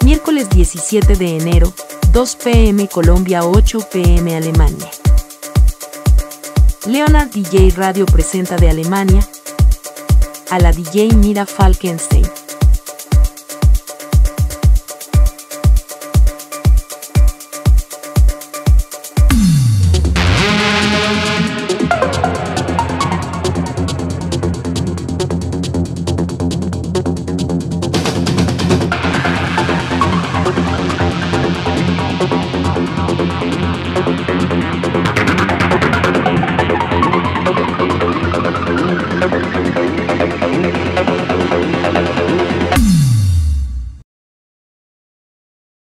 Miércoles 17 de enero, 2 p.m. Colombia, 8 p.m. Alemania. Leonard DJ Radio presenta de Alemania a la DJ Mira Falkenstein.